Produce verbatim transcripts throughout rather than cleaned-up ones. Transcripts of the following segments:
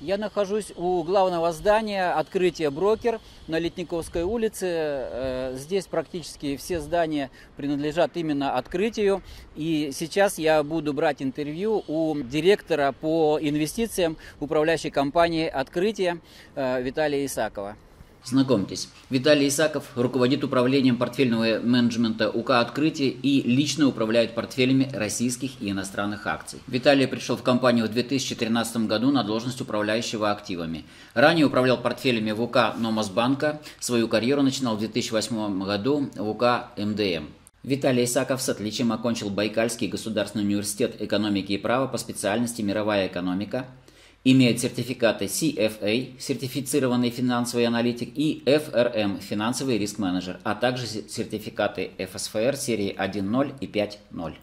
Я нахожусь у главного здания «Открытие Брокер» на Летниковской улице. Здесь практически все здания принадлежат именно «Открытию». И сейчас я буду брать интервью у директора по инвестициям управляющей компании «Открытие» Виталия Исакова. Знакомьтесь, Виталий Исаков руководит управлением портфельного менеджмента УК «Открытие» и лично управляет портфелями российских и иностранных акций. Виталий пришел в компанию в две тысячи тринадцатом году на должность управляющего активами. Ранее управлял портфелями в УК Номасбанка, свою карьеру начинал в две тысячи восьмом году в УК МДМ. Виталий Исаков с отличием окончил Байкальский государственный университет экономики и права по специальности «Мировая экономика». Имеет сертификаты си эф эй, сертифицированный финансовый аналитик, и эф эр эм, финансовый риск-менеджер, а также сертификаты эф эс эф эр серии один ноль и пять ноль.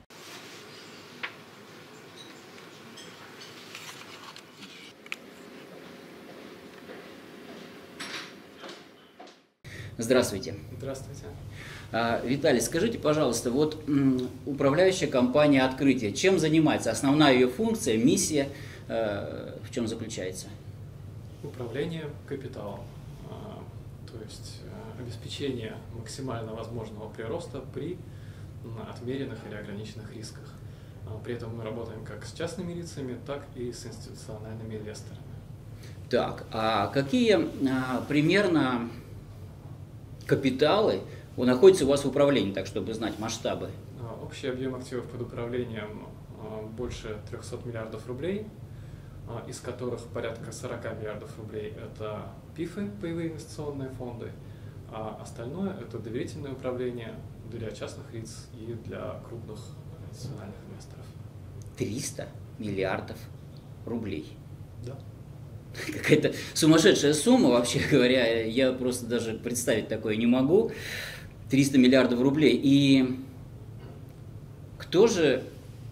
Здравствуйте. Здравствуйте. Виталий, скажите, пожалуйста, вот управляющая компания «Открытие», чем занимается? Основная ее функция, миссия, в чем заключается? Управление капиталом, то есть обеспечение максимально возможного прироста при отмеренных или ограниченных рисках. При этом мы работаем как с частными лицами, так и с институциональными инвесторами. Так, а какие а, примерно капиталы находятся у вас в управлении, так чтобы знать масштабы? Общий объем активов под управлением больше трёхсот миллиардов рублей, из которых порядка сорока миллиардов рублей это ПИФы, паевые инвестиционные фонды, а остальное это доверительное управление для частных лиц и для крупных институциональных инвесторов. триста миллиардов рублей. Да. Какая-то сумасшедшая сумма, вообще говоря, я просто даже представить такое не могу. триста миллиардов рублей. И кто же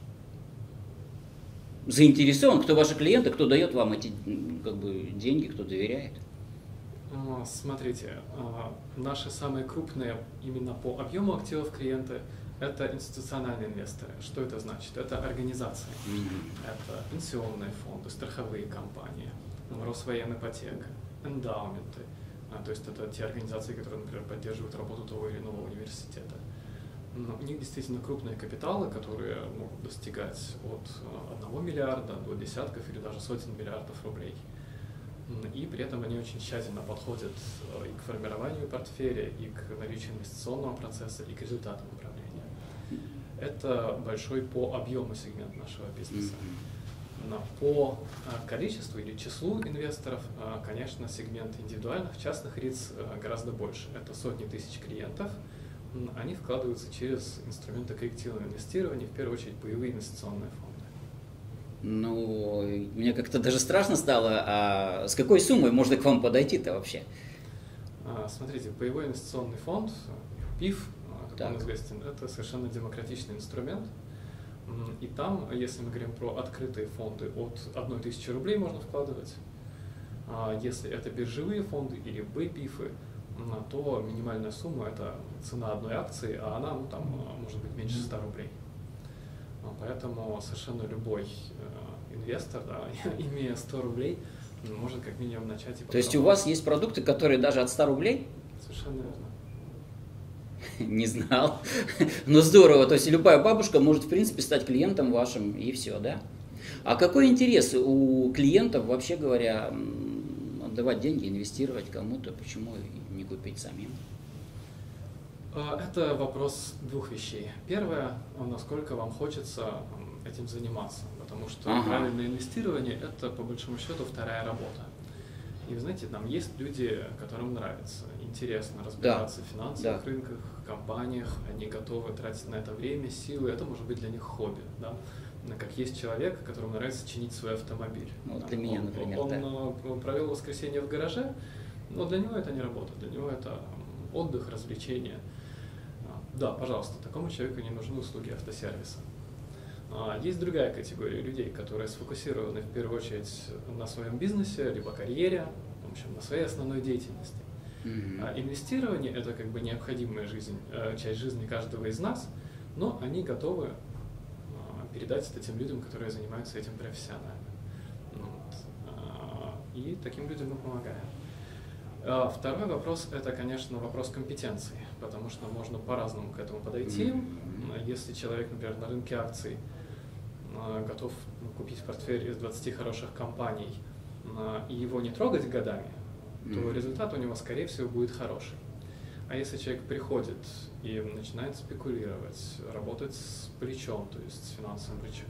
заинтересован, кто ваши клиенты, кто дает вам эти как бы, деньги, кто доверяет? Смотрите, наши самые крупные именно по объему активов клиенты – это институциональные инвесторы. Что это значит? Это организации, mm-hmm. это пенсионные фонды, страховые компании, Росвоенипотека, эндаументы. То есть это те организации, которые, например, поддерживают работу того или иного университета. У них действительно крупные капиталы, которые могут достигать от одного миллиарда до десятков или даже сотен миллиардов рублей. И при этом они очень тщательно подходят и к формированию портфеля, и к наличию инвестиционного процесса, и к результатам управления. Это большой по объему сегмент нашего бизнеса. Но по количеству или числу инвесторов, конечно, сегмент индивидуальных, частных лиц гораздо больше. Это сотни тысяч клиентов. Они вкладываются через инструменты коллективного инвестирования, в первую очередь паевые инвестиционные фонды. Ну, мне как-то даже страшно стало, а с какой суммой можно к вам подойти-то вообще? Смотрите, паевой инвестиционный фонд, ПИФ, как так. он известен, это совершенно демократичный инструмент. И там, если мы говорим про открытые фонды, от одной тысячи рублей можно вкладывать. Если это биржевые фонды или бэ-пифы, то минимальная сумма – это цена одной акции, а она ну, там, может быть меньше ста рублей. Поэтому совершенно любой инвестор, да, имея сто рублей, может как минимум начать. И то есть у вас есть продукты, которые даже от ста рублей? Совершенно верно. Не знал. Ну здорово, то есть любая бабушка может в принципе стать клиентом вашим и все, да? А какой интерес у клиентов, вообще говоря, отдавать деньги, инвестировать кому-то, почему не купить самим? Это вопрос двух вещей. Первое, насколько вам хочется этим заниматься, потому что ага. правильное инвестирование – это, по большому счету, вторая работа. И вы знаете, там есть люди, которым нравится, интересно разбираться да. в финансовых да. рынках, компаниях, они готовы тратить на это время, силы, это может быть для них хобби. Да? Как есть человек, которому нравится чинить свой автомобиль. Вот для меня, он, например, он, да. он провел воскресенье в гараже, но для него это не работа, для него это отдых, развлечение. Да, пожалуйста, такому человеку не нужны услуги автосервиса. Есть другая категория людей, которые сфокусированы в первую очередь на своем бизнесе, либо карьере, в общем, на своей основной деятельности. Mm-hmm. А инвестирование – это как бы необходимая жизнь, часть жизни каждого из нас, но они готовы передать это тем людям, которые занимаются этим профессионально. Вот. И таким людям мы помогаем. Второй вопрос – это, конечно, вопрос компетенции, потому что можно по-разному к этому подойти. Mm-hmm. Если человек, например, на рынке акций готов купить портфель из двадцати хороших компаний и его не трогать годами, то mm-hmm. результат у него, скорее всего, будет хороший. А если человек приходит и начинает спекулировать, работать с плечом, то есть с финансовым плечом,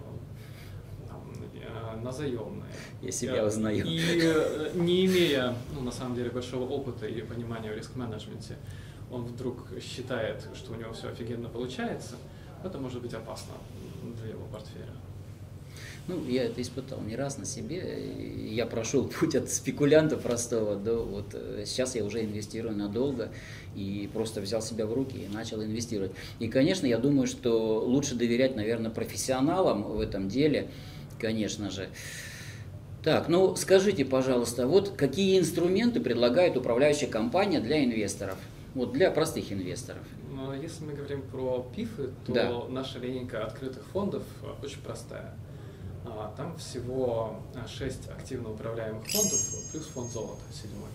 там, на заемные. Я себя узнаю. И не имея, ну, на самом деле, большого опыта и понимания в риск-менеджменте, он вдруг считает, что у него все офигенно получается, это может быть опасно для его портфеля. Ну, я это испытал не раз на себе. Я прошел путь от спекулянта простого до вот сейчас я уже инвестирую надолго и просто взял себя в руки и начал инвестировать. И, конечно, я думаю, что лучше доверять, наверное, профессионалам в этом деле, конечно же. Так, ну скажите, пожалуйста, вот какие инструменты предлагает управляющая компания для инвесторов? Вот для простых инвесторов. Если мы говорим про пифы, то да. наша линейка открытых фондов очень простая. Там всего шесть активно управляемых фондов, плюс фонд золота, седьмой.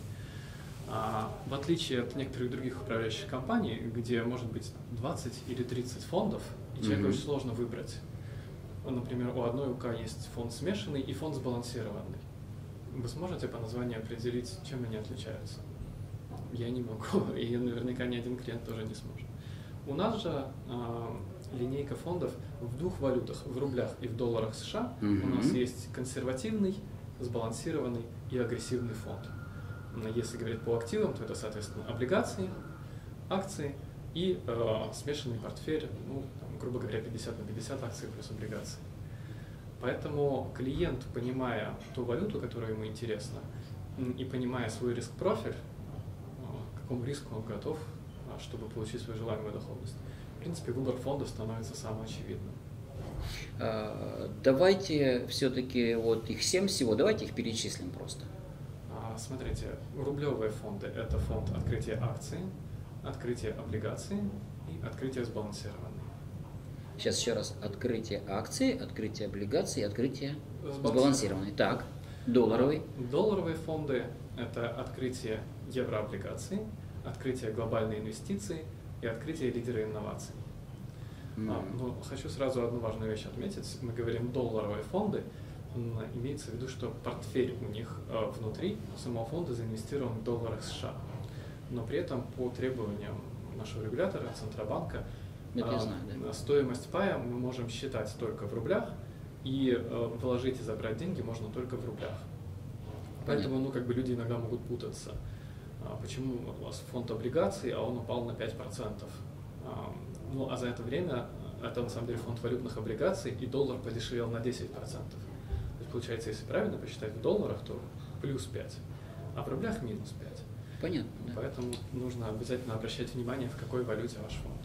В отличие от некоторых других управляющих компаний, где может быть двадцать или тридцать фондов, и человеку mm-hmm. очень сложно выбрать. Например, у одной УК есть фонд смешанный и фонд сбалансированный. Вы сможете по названию определить, чем они отличаются? Я не могу, и наверняка ни один клиент тоже не сможет. У нас же линейка фондов в двух валютах, в рублях и в долларах США. Mm-hmm. У нас есть консервативный, сбалансированный и агрессивный фонд. Если говорить по активам, то это, соответственно, облигации, акции и э, смешанный портфель, ну, там, грубо говоря, пятьдесят на пятьдесят акций плюс облигации. Поэтому клиент, понимая ту валюту, которая ему интересна, и понимая свой риск-профиль, к какому риску он готов, чтобы получить свою желаемую доходность, в принципе, выбор фонда становится самым очевидным. Давайте все-таки вот их семь всего, давайте их перечислим просто. Смотрите, рублевые фонды – это фонд открытия акций, открытие облигаций и открытие сбалансированной. Сейчас еще раз. Открытие акций, открытие облигаций, открытие сбалансированной. Так, долларовый. Долларовые фонды – это открытие еврооблигаций, открытие глобальной инвестиции и открытие лидера инноваций. Mm. А, но хочу сразу одну важную вещь отметить. Мы говорим долларовые фонды. Имеется в виду, что портфель у них э, внутри самого фонда заинвестирован в долларах США. Но при этом по требованиям нашего регулятора, Центробанка, э, знаю, да. стоимость пая мы можем считать только в рублях, и э, вложить и забрать деньги можно только в рублях. Поэтому ну, как бы люди иногда могут путаться. А почему у вас фонд облигаций, а он упал на пять процентов? А, ну, а за это время это на самом деле фонд валютных облигаций, и доллар подешевел на десять процентов. Получается, если правильно посчитать в долларах, то плюс пять, а в рублях минус пять. Понятно. Да. Поэтому нужно обязательно обращать внимание, в какой валюте ваш фонд.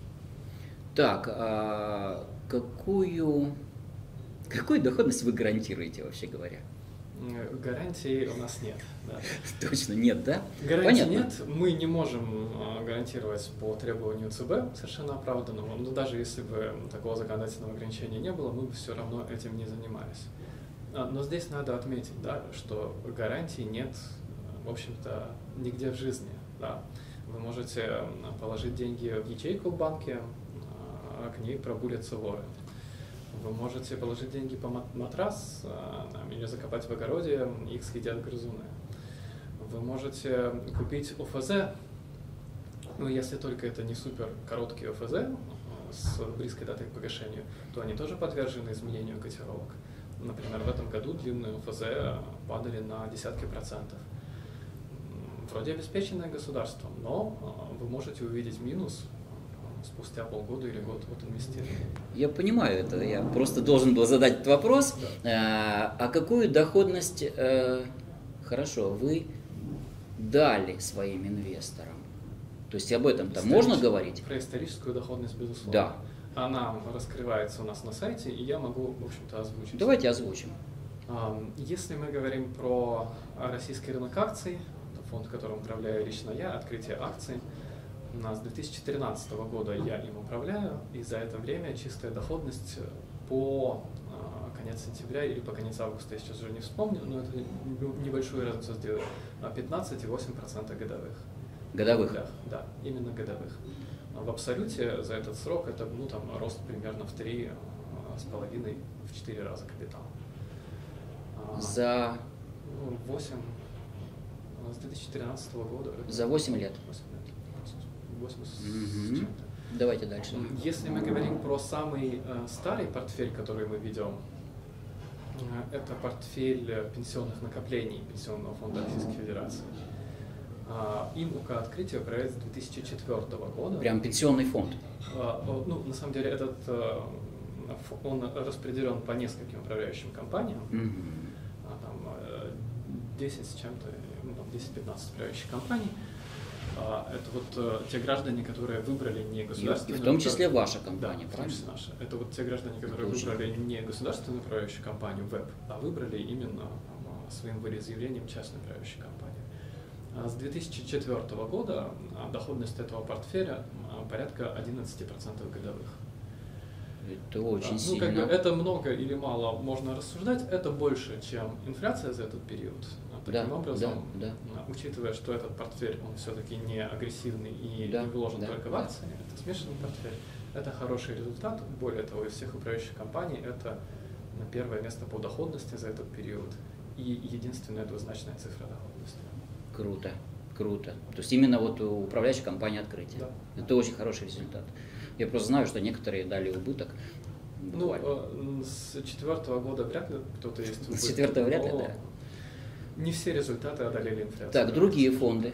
Так, а какую, какую доходность вы гарантируете, вообще говоря? Гарантий у нас нет. Да. Точно нет, да? Гарантий нет. Мы не можем гарантировать по требованию ЦБ, совершенно оправданному. Но даже если бы такого законодательного ограничения не было, мы бы все равно этим не занимались. Но здесь надо отметить, да, что гарантий нет, в общем-то, нигде в жизни. Да. Вы можете положить деньги в ячейку в банке, а к ней пробурятся воры. Вы можете положить деньги по матрас или закопать в огороде, их съедят грызуны. Вы можете купить ОФЗ, ну, если только это не супер короткие ОФЗ с близкой датой к погашению, то они тоже подвержены изменению котировок. Например, в этом году длинные ОФЗ падали на десятки процентов. Вроде обеспеченное государством, но вы можете увидеть минус спустя полгода или год от инвестирования. Я понимаю это, я просто должен был задать этот вопрос. Да. А, а какую доходность, э, хорошо, вы дали своим инвесторам? То есть об этом-то можно говорить? Про историческую доходность, безусловно. Да. Она раскрывается у нас на сайте, и я могу, в общем-то, озвучить. Давайте озвучим. Если мы говорим про российский рынок акций, фонд, которым управляю лично я, открытие акций, у нас с две тысячи тринадцатого года я им управляю, и за это время чистая доходность по конец сентября или по конец августа, я сейчас уже не вспомню, но это небольшую разницу сделает, пятнадцать и восемь десятых процента годовых. Годовых? Да, да, именно годовых. В абсолюте за этот срок это, ну, там, рост примерно в три с половиной, в четыре раза капитала. За восемь, с две тысячи тринадцатого года. За восемь лет? восемь лет. восемь с Mm-hmm. чем-то. Давайте дальше. Если мы говорим про самый э, старый портфель, который мы ведем, э, это портфель пенсионных накоплений Пенсионного фонда Российской Федерации. Э, им УК открытие управляется с две тысячи четвёртого года. Прям пенсионный фонд? Э, э, ну, на самом деле, этот э, он распределен по нескольким управляющим компаниям. Mm-hmm. А, там э, десять с чем-то, ну, десять-пятнадцать управляющих компаний. Это вот те граждане, которые выбрали не государственную... В том числе ваша компания, да, правильно? в том числе наша. Это вот те граждане, которые Точно. выбрали не государственную управляющую компанию ВЭБ, а выбрали именно там, своим волеизъявлением частную управляющую компанию. С две тысячи четвёртого года доходность этого портфеля порядка одиннадцать процентов годовых. Это очень да, ну, сильно. Как бы это много или мало можно рассуждать, это больше, чем инфляция за этот период. Таким да, образом, да, да. учитывая, что этот портфель, он все-таки не агрессивный и да, не вложен да, только в акции, да. Это смешанный портфель, это хороший результат. Более того, из всех управляющих компаний это первое место по доходности за этот период и единственная двузначная цифра доходности. Круто, круто. То есть именно вот у управляющей компании открытие. Да. Это очень хороший результат. Я просто знаю, что некоторые дали убыток. Буквально. Ну, с четвертого года вряд ли кто-то есть убыток. С четвертого вряд ли, да. Не все результаты одолели инфляцию. Так, другие фонды.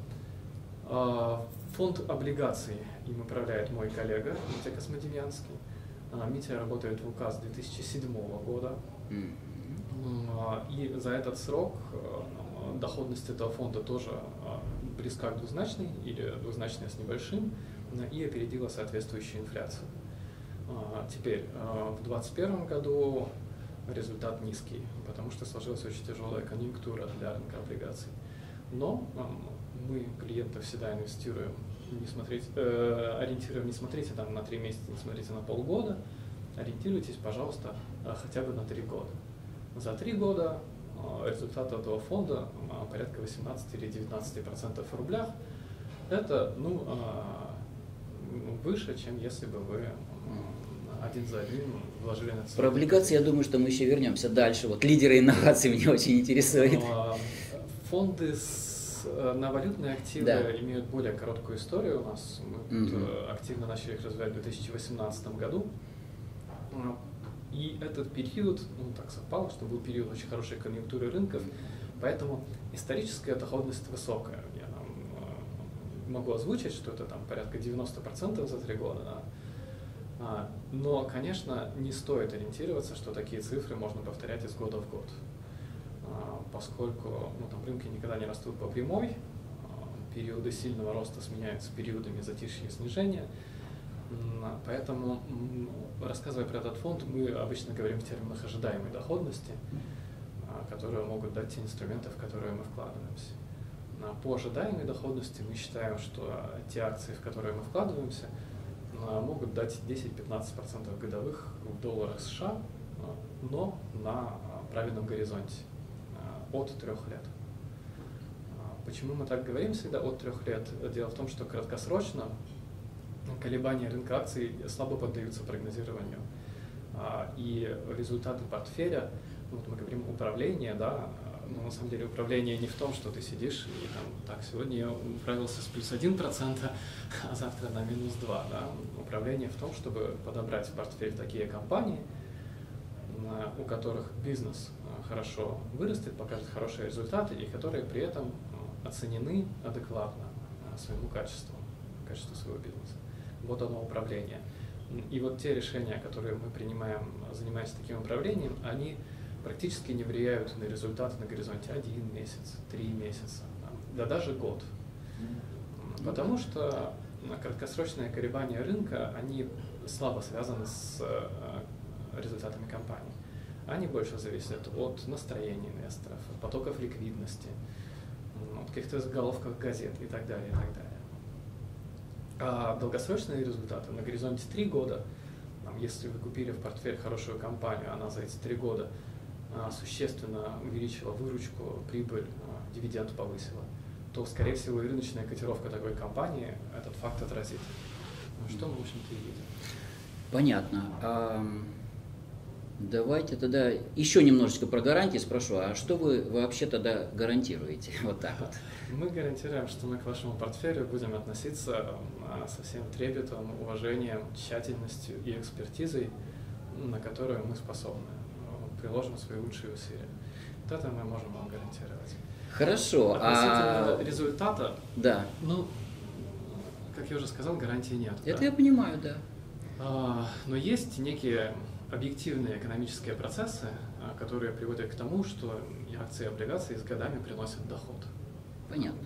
Фонд облигаций им управляет мой коллега Митя Космодемьянский. Митя работает в УК с две тысячи седьмого года. Mm-hmm. И за этот срок доходность этого фонда тоже близка к двузначной или двузначная с небольшим и опередила соответствующую инфляцию. Теперь в двадцать первом году результат низкий, потому что сложилась очень тяжелая конъюнктура для рынка облигаций. Но мы клиентов всегда инвестируем, не смотрите, э, ориентируем, не смотрите там на три месяца, не смотрите на полгода, ориентируйтесь, пожалуйста, хотя бы на три года. За три года результат этого фонда порядка восемнадцать или девятнадцать процентов в рублях. Это ну, выше, чем если бы вы один за одним вложили на целый. Про облигации, я думаю, что мы еще вернемся дальше. Вот лидеры инноваций меня очень интересуют. Фонды с, на валютные активы да. имеют более короткую историю у нас. Мы mm-hmm. активно начали их развивать в две тысячи восемнадцатом году. И этот период, ну так совпало, что был период очень хорошей конъюнктуры рынков, поэтому историческая доходность высокая. Я там, могу озвучить, что это там порядка девяносто процентов за три года. Да. Но, конечно, не стоит ориентироваться, что такие цифры можно повторять из года в год, поскольку ну, там, рынки никогда не растут по прямой, периоды сильного роста сменяются периодами затишья и снижения, поэтому, рассказывая про этот фонд, мы обычно говорим в терминах ожидаемой доходности, которые могут дать те инструменты, в которые мы вкладываемся. По ожидаемой доходности мы считаем, что те акции, в которые мы вкладываемся, могут дать десять-пятнадцать процентов годовых в долларах США, но на правильном горизонте от трех лет. Почему мы так говорим всегда от трех лет? Дело в том, что краткосрочно колебания рынка акций слабо поддаются прогнозированию. И результаты портфеля, вот мы говорим управление, да, но на самом деле управление не в том, что ты сидишь и там, так, сегодня я управился с плюс один процент, а завтра на минус два. Да? Управление в том, чтобы подобрать в портфель такие компании, у которых бизнес хорошо вырастет, покажет хорошие результаты, и которые при этом оценены адекватно своему качеству, качеству своего бизнеса. Вот оно управление. И вот те решения, которые мы принимаем, занимаясь таким управлением, они практически не влияют на результаты на горизонте один месяц, три месяца, да даже год. Потому что краткосрочные колебания рынка, они слабо связаны с результатами компании. Они больше зависят от настроения инвесторов, от потоков ликвидности, от каких-то заголовков газет и так далее, и так далее. А долгосрочные результаты на горизонте три года, если вы купили в портфель хорошую компанию, она за эти три года существенно увеличила выручку, прибыль, дивиденд повысила, то, скорее всего, и рыночная котировка такой компании этот факт отразит. Что мы, в общем-то, и видим. Понятно. А, давайте тогда еще немножечко про гарантии спрошу. А что вы вообще тогда гарантируете? Вот так вот. Мы гарантируем, что мы к вашему портфелю будем относиться со всем трепетом, уважением, тщательностью и экспертизой, на которую мы способны. Приложим свои лучшие усилия. Вот это мы можем вам гарантировать. Хорошо. Относительно а... результата, да. ну, как я уже сказал, гарантии нет. Это да? я понимаю, да. А, но есть некие объективные экономические процессы, которые приводят к тому, что и акции, и облигации с годами приносят доход. Понятно.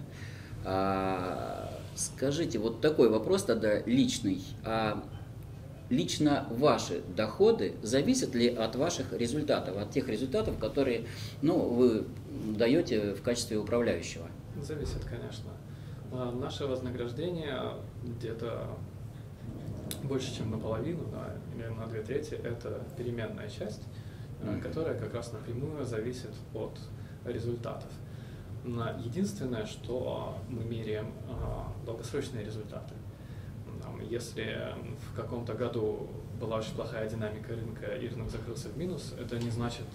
А, скажите, вот такой вопрос тогда личный. А лично ваши доходы зависят ли от ваших результатов, от тех результатов, которые, ну, вы даете в качестве управляющего? Зависит, конечно. Наше вознаграждение где-то больше, чем наполовину, да, или на две трети, это переменная часть, mm-hmm. которая как раз напрямую зависит от результатов. Единственное, что мы меряем долгосрочные результаты. Если в каком-то году была очень плохая динамика рынка и рынок закрылся в минус, это не значит,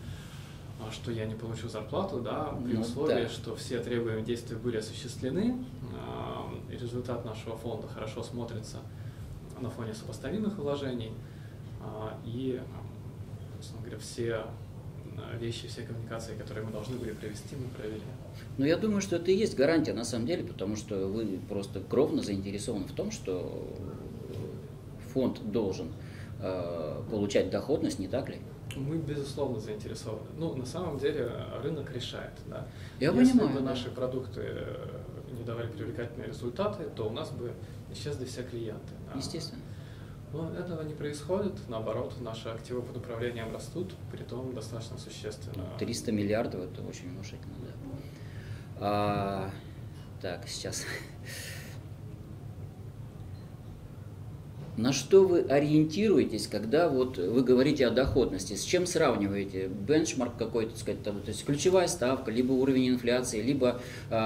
что я не получу зарплату, да, при ну, условии, да. что все требуемые действия были осуществлены, и результат нашего фонда хорошо смотрится на фоне сопоставимых вложений, и, собственно говоря, все вещи, все коммуникации, которые мы должны были провести, мы провели. Ну, я думаю, что это и есть гарантия на самом деле, потому что вы просто кровно заинтересованы в том, что фонд должен э, получать доходность, не так ли? Мы, безусловно, заинтересованы. Ну, на самом деле, рынок решает. Да? Я Если понимаю, бы да. наши продукты не давали привлекательные результаты, то у нас бы исчезли все клиенты. Да? Естественно. Но этого не происходит, наоборот, наши активы под управлением растут, притом достаточно существенно. триста миллиардов – это очень внушительно, да. А, так, сейчас. На что вы ориентируетесь, когда вот вы говорите о доходности? С чем сравниваете? Бенчмарк какой-то, так сказать, там, то есть ключевая ставка, либо уровень инфляции, либо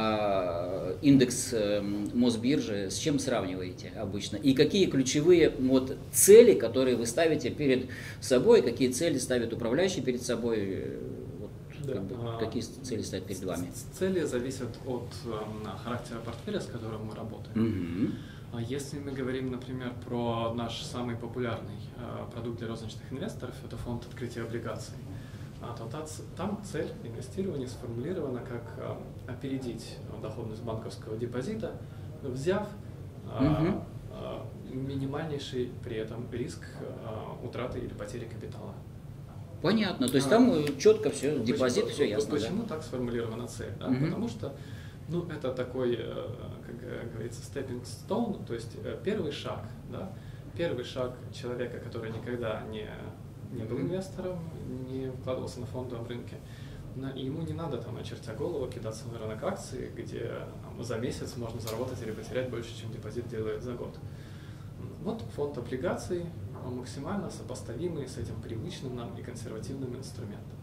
э, индекс э, Мосбиржи. С чем сравниваете обычно? И какие ключевые вот, цели, которые вы ставите перед собой, какие цели ставит управляющий перед собой? Вот, да. как бы, какие цели ставят перед вами? Цели зависят от э, характера портфеля, с которым мы работаем. Угу. Если мы говорим, например, про наш самый популярный э, продукт для розничных инвесторов, это фонд открытия облигаций, а, то та, там цель инвестирования сформулирована как э, опередить доходность банковского депозита, взяв э, угу. э, минимальнейший при этом риск э, утраты или потери капитала. Понятно, то есть там а, четко все, депозит, почему, все ясно. Почему да? так сформулирована цель? Да? Угу. Потому что ну, это такой, как говорится, stepping stone, то есть первый шаг, да? Первый шаг человека, который никогда не, не был инвестором, не вкладывался на фондовом рынке. И ему не надо, там, очертя голову, кидаться на рынок акций, где там, за месяц можно заработать или потерять больше, чем депозит делает за год. Вот фонд облигаций максимально сопоставимый с этим привычным нам и консервативным инструментом.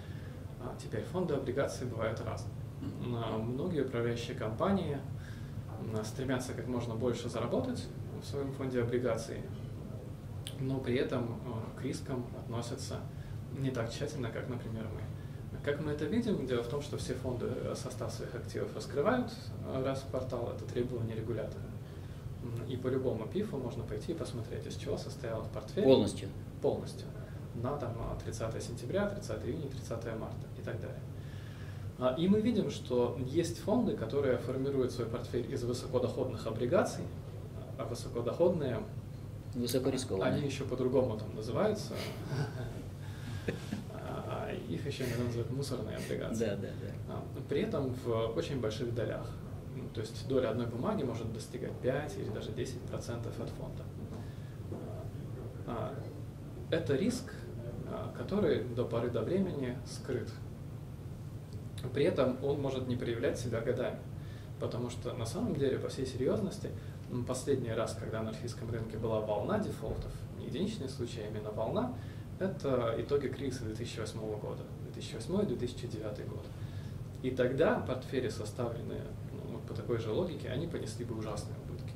А теперь фонды облигаций бывают разные. Многие управляющие компании стремятся как можно больше заработать в своем фонде облигаций, но при этом к рискам относятся не так тщательно, как, например, мы. Как мы это видим? Дело в том, что все фонды состав своих активов раскрывают раз в квартал, это требование регулятора. И по любому пифу можно пойти и посмотреть, из чего состоял портфель. Полностью. Полностью. На там, тридцатое сентября, тридцатое июня, тридцатое марта и так далее. И мы видим, что есть фонды, которые формируют свой портфель из высокодоходных облигаций, а высокодоходные, высокорискованные, они еще по-другому там называются, их еще иногда называют мусорные облигации. Да, да, да. При этом в очень больших долях. То есть доля одной бумаги может достигать пять или даже десять процентов от фонда. Это риск, который до поры до времени скрыт. При этом он может не проявлять себя годами, потому что на самом деле, по всей серьезности, последний раз, когда на российском рынке была волна дефолтов, единичный случай, а именно волна, это итоги кризиса две тысячи восьмого года, две тысячи восьмой — две тысячи девятый год. И тогда портфели, составленные ну, по такой же логике, они понесли бы ужасные убытки.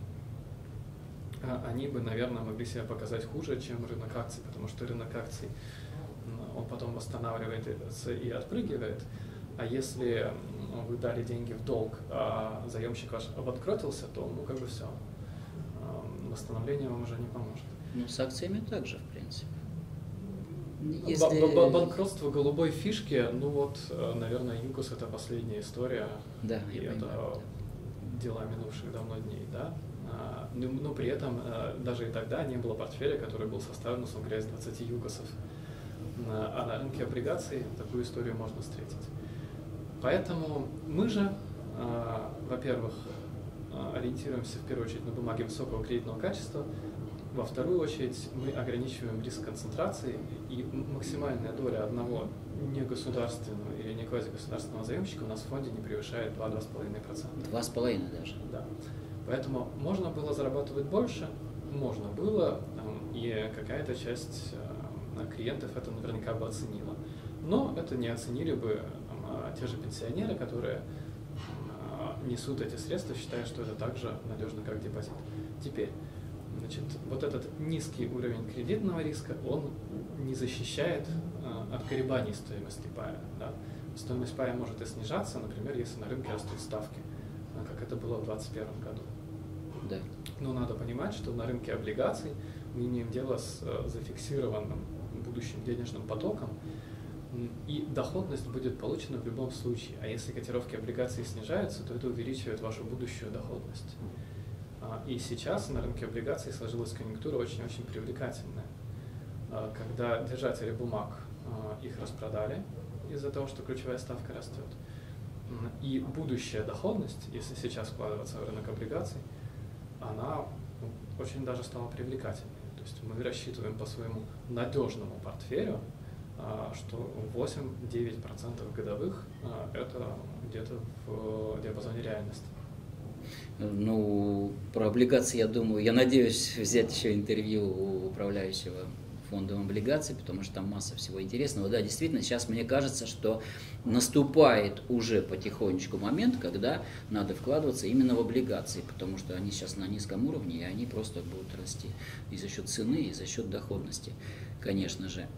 Они бы, наверное, могли себя показать хуже, чем рынок акций, потому что рынок акций, он потом восстанавливается и отпрыгивает. А если вы дали деньги в долг, а заемщик ваш обанкротился, то ну как бы все, восстановление вам уже не поможет. Ну, с акциями также, в принципе. Если... Банкротство голубой фишки, ну вот, наверное, ЮКОС — это последняя история, да, и это понимаю, да. дела минувших давно дней, да. Но, но при этом даже и тогда не было портфеля, который был составлен, условно говоря, из двадцати ЮКОСов. А на рынке облигаций такую историю можно встретить. Поэтому мы же, во-первых, ориентируемся в первую очередь на бумаги высокого кредитного качества, во вторую очередь мы ограничиваем риск концентрации, и максимальная доля одного негосударственного или не квазигосударственного заемщика у нас в фонде не превышает два — два с половиной процента. два с половиной даже? Да. Поэтому можно было зарабатывать больше, можно было, и какая-то часть клиентов это наверняка бы оценила. Но это не оценили бы те же пенсионеры, которые несут эти средства, считая, что это так же надежно, как депозит. Теперь, значит, вот этот низкий уровень кредитного риска, он не защищает от колебаний стоимости пая. Да? Стоимость пая может и снижаться, например, если на рынке растут ставки, как это было в две тысячи двадцать первом году. Да. Но надо понимать, что на рынке облигаций мы имеем дело с зафиксированным будущим денежным потоком, и доходность будет получена в любом случае. А если котировки облигаций снижаются, то это увеличивает вашу будущую доходность. И сейчас на рынке облигаций сложилась конъюнктура очень-очень привлекательная. Когда держатели бумаг их распродали из-за того, что ключевая ставка растет, и будущая доходность, если сейчас вкладываться в рынок облигаций, она очень даже стала привлекательной. То есть мы рассчитываем по своему надежному портфелю, что восемь — девять процентов годовых – это где-то в диапазоне реальности. Ну, про облигации, я думаю, я надеюсь взять еще интервью у управляющего фондом облигаций, потому что там масса всего интересного. Да, действительно, сейчас мне кажется, что наступает уже потихонечку момент, когда надо вкладываться именно в облигации, потому что они сейчас на низком уровне, и они просто будут расти и за счет цены, и за счет доходности, конечно же.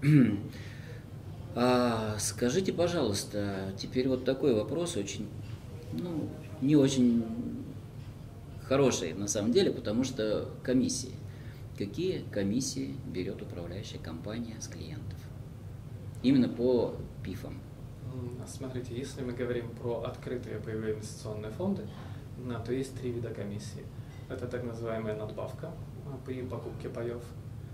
А, скажите, пожалуйста, теперь вот такой вопрос, очень, ну, не очень хороший на самом деле, потому что комиссии. Какие комиссии берет управляющая компания с клиентов? Именно по пифам. Смотрите, если мы говорим про открытые паевые инвестиционные фонды, то есть три вида комиссии. Это так называемая надбавка при покупке паев.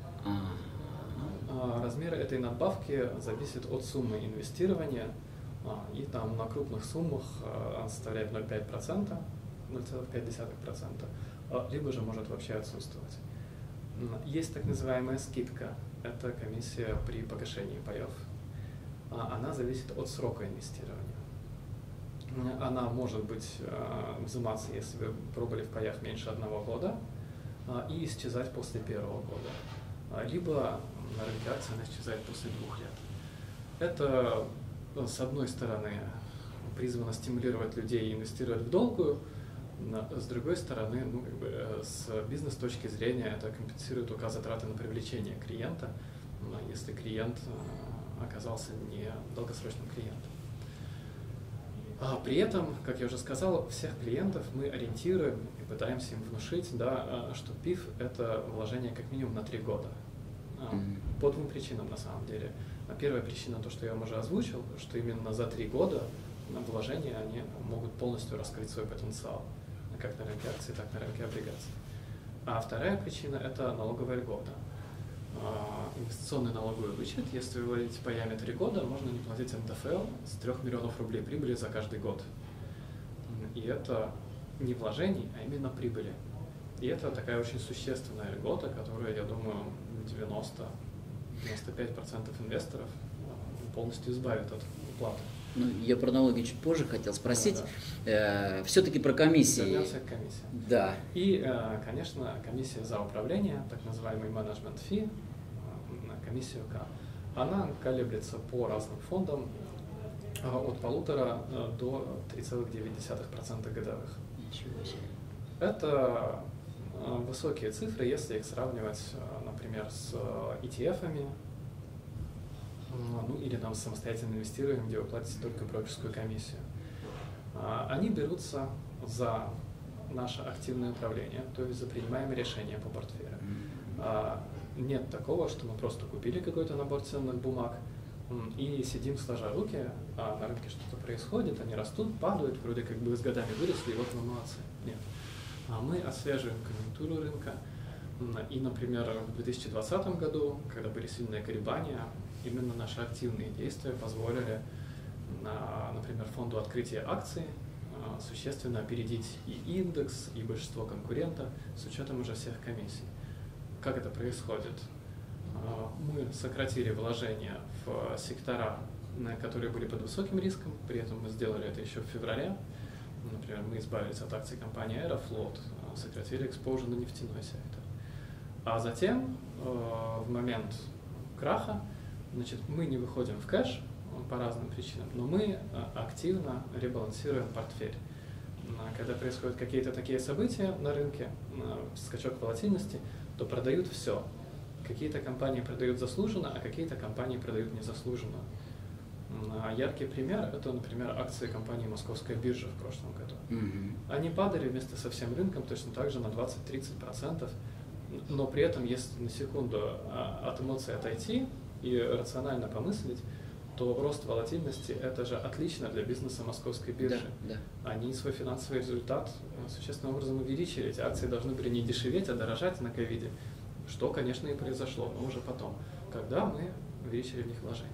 А. Размер этой надбавки зависит от суммы инвестирования, и там на крупных суммах она составляет ноль целых пять десятых процента, ноль целых пять десятых процента, либо же может вообще отсутствовать. Есть так называемая скидка, это комиссия при погашении паев. Она зависит от срока инвестирования. Она может быть взиматься, если вы пробыли в паях меньше одного года, и исчезать после первого года. Либо на рынке акций она исчезает после двух лет. Это, с одной стороны, призвано стимулировать людей инвестировать в долгую, с другой стороны, ну, как бы, с бизнес-точки зрения это компенсирует только затраты на привлечение клиента, если клиент оказался не долгосрочным клиентом. А при этом, как я уже сказал, всех клиентов мы ориентируем и пытаемся им внушить, да, что пиф – это вложение как минимум на три года. По двум причинам на самом деле. Первая причина, то, что я вам уже озвучил, что именно за три года вложения они могут полностью раскрыть свой потенциал, как на рынке акций, так и на рынке облигаций. А вторая причина – это налоговая льгота. Инвестиционный налоговый вычет, если вы владеете паями три года, можно не платить эн дэ эф эл с трёх миллионов рублей прибыли за каждый год. И это не вложений, а именно прибыли. И это такая очень существенная льгота, которая, я думаю, девяносто — девяносто пять процентов инвесторов полностью избавит от уплаты. Ну, я про налоги чуть позже хотел спросить. Да, да. Э, все-таки про комиссии. Вернемся к комиссии. Да. И, э, конечно, комиссия за управление, так называемый management fee, э, комиссия К, она колеблется по разным фондам э, от полутора э, до три целых девять десятых процента годовых. Ничего себе. Это э, высокие цифры, если их сравнивать, э, например, с и ти эф-ами, ну или там самостоятельным инвестированием, где вы платите только брокерскую комиссию. Они берутся за наше активное управление, то есть за принимаемые решения по портфелю. Нет такого, что мы просто купили какой-то набор ценных бумаг и сидим сложа руки, а на рынке что-то происходит, они растут, падают, вроде как бы с годами выросли, и вот мы молодцы. Нет. А мы отслеживаем конъюнктуру рынка, и, например, в две тысячи двадцатом году, когда были сильные колебания, именно наши активные действия позволили, например, фонду открытия акций существенно опередить и индекс, и большинство конкурентов с учетом уже всех комиссий. Как это происходит? Мы сократили вложения в сектора, которые были под высоким риском, при этом мы сделали это еще в феврале. Например, мы избавились от акций компании Аэрофлот, сократили экспозицию на нефтяной сектор. А затем, в момент краха, значит, мы не выходим в кэш по разным причинам, но мы активно ребалансируем портфель. Когда происходят какие-то такие события на рынке, скачок волатильности, то продают все. Какие-то компании продают заслуженно, а какие-то компании продают незаслуженно. Яркий пример – это, например, акции компании Московская биржа в прошлом году. Mm-hmm. Они падали вместе со всем рынком точно так же на двадцать-тридцать процентов, но при этом, если на секунду от эмоций отойти и рационально помыслить, то рост волатильности – это же отлично для бизнеса Московской биржи. Да, да. Они свой финансовый результат существенным образом увеличили. Эти акции должны были не дешеветь, а дорожать на ковиде, что, конечно, и произошло, но уже потом, когда мы увеличили в них вложения.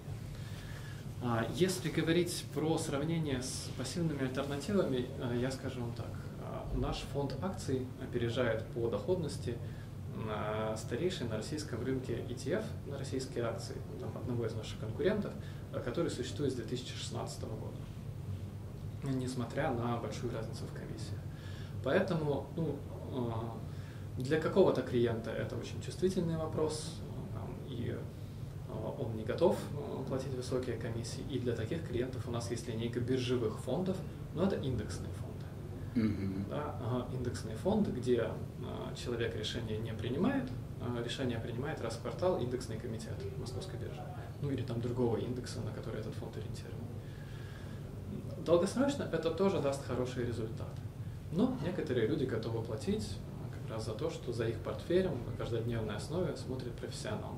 Если говорить про сравнение с пассивными альтернативами, я скажу вам так. Наш фонд акций опережает по доходности старейший на российском рынке и ти эф на российские акции, там, одного из наших конкурентов, который существует с две тысячи шестнадцатого года, несмотря на большую разницу в комиссиях. Поэтому ну, для какого-то клиента это очень чувствительный вопрос, и он не готов платить высокие комиссии. И для таких клиентов у нас есть линейка биржевых фондов, но это индексные фонды. Mm-hmm. Да, ага, индексные фонды, где а, человек решение не принимает, а решение принимает раз в квартал индексный комитет Московской биржи. Ну или там другого индекса, на который этот фонд ориентирован. Долгосрочно это тоже даст хороший результат. Но некоторые люди готовы платить как раз за то, что за их портфелем на каждодневной основе смотрит профессионал.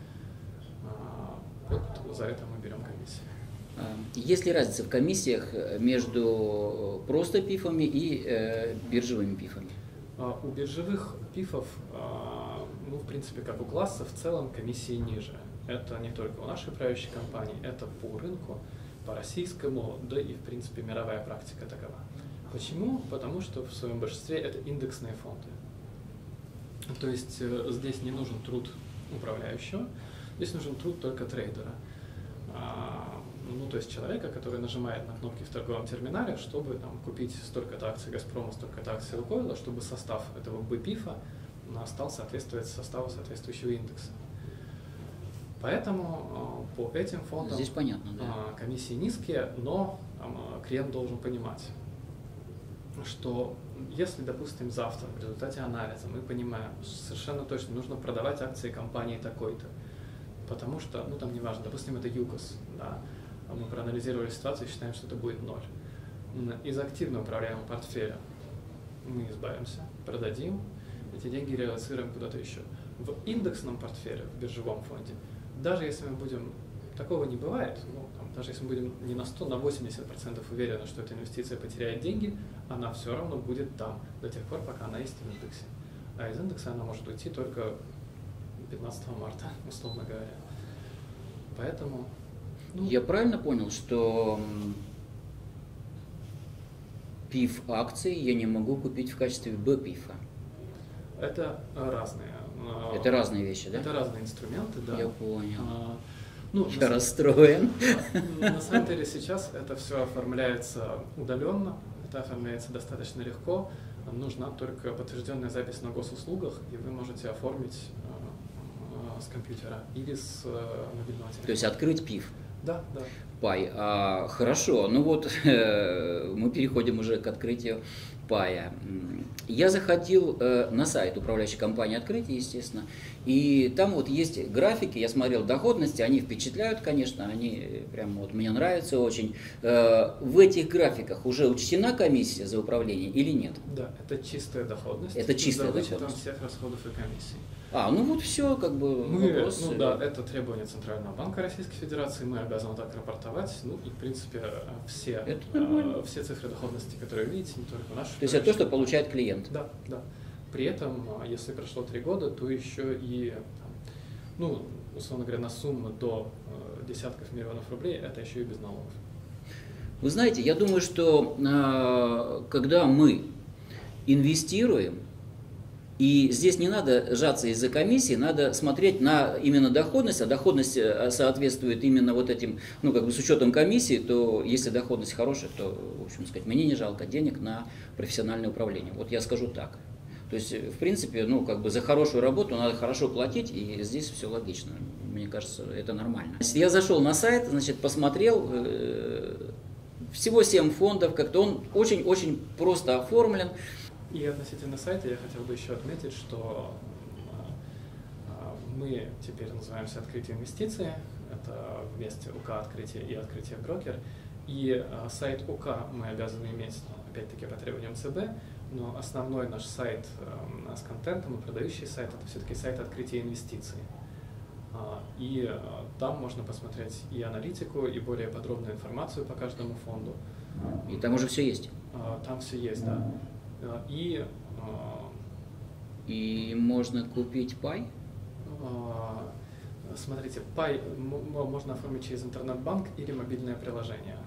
Вот за это мы берем комиссии. Есть ли разница в комиссиях между просто пифами и э, биржевыми пифами? У биржевых пифов, ну, в принципе, как у классов, в целом комиссии ниже. Это не только у нашей управляющей компании, это по рынку, по российскому, да и, в принципе, мировая практика такова. Почему? Потому что в своем большинстве это индексные фонды. То есть здесь не нужен труд управляющего, здесь нужен труд только трейдера. А, ну, то есть человека, который нажимает на кнопки в торговом терминале, чтобы там, купить столько-то акций Газпрома, столько-то акций Лукойла, чтобы состав этого би-пифа стал соответствовать составу соответствующего индекса. Поэтому а, по этим фондам здесь понятно, да. а, комиссии низкие, но а, клиент должен понимать, что если, допустим, завтра в результате анализа мы понимаем, что совершенно точно нужно продавать акции компании такой-то, потому что, ну там неважно, допустим, это ЮКОС, да, мы проанализировали ситуацию и считаем, что это будет ноль. Из активно управляемого портфеля мы избавимся, продадим, эти деньги реалоцируем куда-то еще. В индексном портфеле, в биржевом фонде, даже если мы будем, такого не бывает, ну, там, даже если мы будем не на сто, на восемьдесят процентов уверены, что эта инвестиция потеряет деньги, она все равно будет там до тех пор, пока она есть в индексе. А из индекса она может уйти только пятнадцатого марта, условно говоря. Поэтому... Ну, я правильно понял, что пиф акции я не могу купить в качестве Б-пифа? Это разные. Это разные вещи, да? Это разные инструменты, да. Я понял. Ну, Я на, расстроен. На самом деле сейчас это все оформляется удаленно, это оформляется достаточно легко. Нужна только подтвержденная запись на госуслугах, и вы можете оформить э, э, с компьютера или с э, мобильного телефона. То есть открыть ПИФ? Да, да. Пай. А, хорошо, ну вот э, мы переходим уже к открытию Пая. Я заходил э, на сайт управляющей компании «Открытие», естественно, и там вот есть графики, я смотрел доходности, они впечатляют, конечно, они прям вот мне нравятся очень. Э, в этих графиках уже учтена комиссия за управление или нет? Да, это чистая доходность. Это чистая за вычетом доходность. всех расходов и комиссий. А, ну вот все, как бы мы, вопрос. Ну да, это требование Центрального банка Российской Федерации, мы обязаны так рапортовать, ну и в принципе все, э, все цифры доходности, которые видите, не только наши. То есть это то, что получает клиент? Да, да. При этом, если прошло три года, то еще и, ну, условно говоря, на сумму до э, десятков миллионов рублей, это еще и без налогов. Вы знаете, я думаю, что э, когда мы инвестируем, и здесь не надо сжаться из-за комиссии, надо смотреть на именно доходность, а доходность соответствует именно вот этим, ну как бы с учетом комиссии, то если доходность хорошая, то, в общем сказать, мне не жалко денег на профессиональное управление. Вот я скажу так. То есть, в принципе, ну как бы за хорошую работу надо хорошо платить, и здесь все логично. Мне кажется, это нормально. Я зашел на сайт, значит, посмотрел, э, всего семь фондов, как-то он очень-очень просто оформлен. И относительно сайта я хотел бы еще отметить, что мы теперь называемся «Открытие инвестиций», это вместе УК «Открытие» и «Открытие брокер», и сайт УК мы обязаны иметь, опять-таки, по требованиям ЦБ, но основной наш сайт с контентом и продающий сайт – это все-таки сайт «Открытие инвестиций». И там можно посмотреть и аналитику, и более подробную информацию по каждому фонду. И там уже все есть? Там все есть, да. И, и можно купить Пай? Смотрите, Пай можно оформить через интернет-банк или мобильное приложение.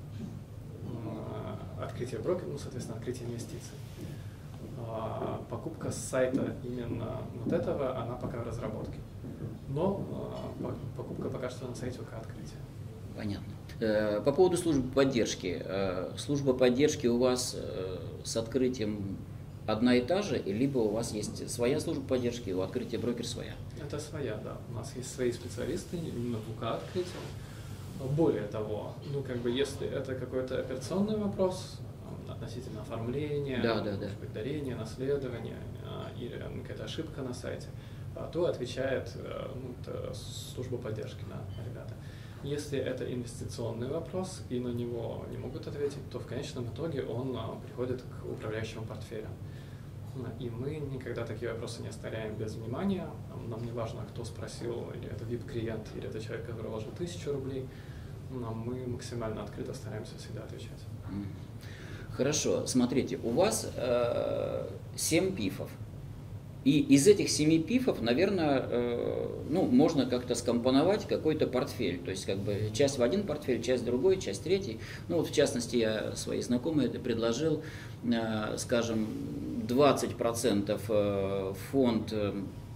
Открытие брокера, ну, соответственно, открытие инвестиций. Покупка с сайта именно вот этого, она пока в разработке. Но покупка пока что на сайте УК «Открытие». Понятно. По поводу службы поддержки. Служба поддержки у вас с открытием одна и та же, либо у вас есть своя служба поддержки, у открытия брокер своя? Это своя, да. У нас есть свои специалисты именно в УК «Открытие». Более того, ну как бы если это какой-то операционный вопрос относительно оформления, да, да, может да. быть, дарения, наследования или какая-то ошибка на сайте, то отвечает ну, служба поддержки, да, ребята. Если это инвестиционный вопрос и на него не могут ответить, то в конечном итоге он приходит к управляющему портфелем. И мы никогда такие вопросы не оставляем без внимания. Нам не важно, кто спросил, или это ви ай пи-клиент, или это человек, который вложил тысячу рублей. Но мы максимально открыто стараемся всегда отвечать. Хорошо, смотрите, у вас э, семь пифов. И из этих семи пифов, наверное, э, ну, можно как-то скомпоновать какой-то портфель. То есть, как бы, часть в один портфель, часть в другой, часть в третий. Ну, вот, в частности, я своей знакомой это предложил, э, скажем, двадцать процентов э, фонд э,